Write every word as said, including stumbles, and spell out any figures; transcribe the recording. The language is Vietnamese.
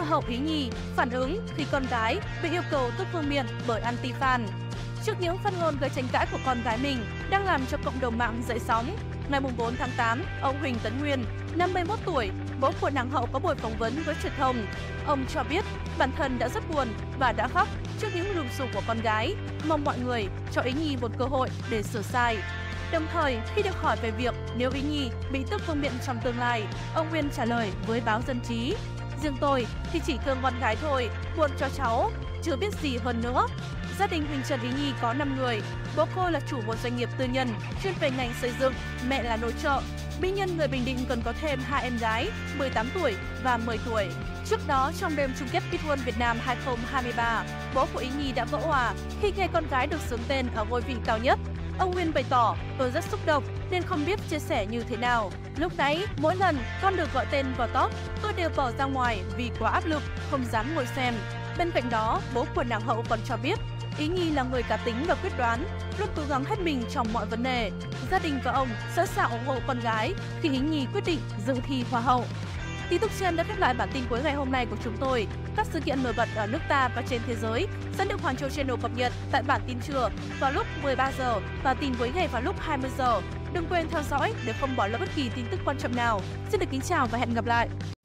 hậu Ý Nhi phản ứng khi con gái bị yêu cầu tước vương miện bởi anti-fan. Trước những phát ngôn gây tranh cãi của con gái mình đang làm cho cộng đồng mạng dậy sóng, ngày bốn tháng tám, ông Huỳnh Tấn Nguyên, năm mươi mốt tuổi, bố của nàng hậu có buổi phỏng vấn với truyền thông. Ông cho biết bản thân đã rất buồn và đã khóc trước những lùm xùm của con gái, mong mọi người cho Ý Nhi một cơ hội để sửa sai. Đồng thời, khi được hỏi về việc nếu Ý Nhi bị tước vương miện trong tương lai, ông Nguyên trả lời với báo Dân trí: "Riêng tôi thì chỉ thương con gái thôi, buồn cho cháu, chưa biết gì hơn nữa." Gia đình Huỳnh Trần Ý Nhi có năm người, bố cô là chủ một doanh nghiệp tư nhân chuyên về ngành xây dựng, mẹ là nội trợ. Mỹ nhân người Bình Định còn có thêm hai em gái mười tám tuổi và mười tuổi. Trước đó, trong đêm chung kết Miss World Việt Nam hai không hai ba, bố của Ý Nhi đã vỡ òa khi nghe con gái được xướng tên ở ngôi vị cao nhất. Ông Nguyên bày tỏ: "Tôi rất xúc động nên không biết chia sẻ như thế nào. Lúc nãy, mỗi lần con được gọi tên vào top, tôi đều bỏ ra ngoài vì quá áp lực, không dám ngồi xem." Bên cạnh đó, bố của nàng hậu còn cho biết Ý Nhi là người cá tính và quyết đoán, luôn cố gắng hết mình trong mọi vấn đề. Gia đình và ông sẵn sàng ủng hộ con gái khi Ý Nhi quyết định dự thi Hoa hậu. Tin tức trên đã khép lại bản tin cuối ngày hôm nay của chúng tôi. Các sự kiện nổi bật ở nước ta và trên thế giới sẽ được Hoàng Châu Channel cập nhật tại bản tin trưa vào lúc mười ba giờ và tin cuối ngày vào lúc hai mươi giờ. Đừng quên theo dõi để không bỏ lỡ bất kỳ tin tức quan trọng nào. Xin được kính chào và hẹn gặp lại!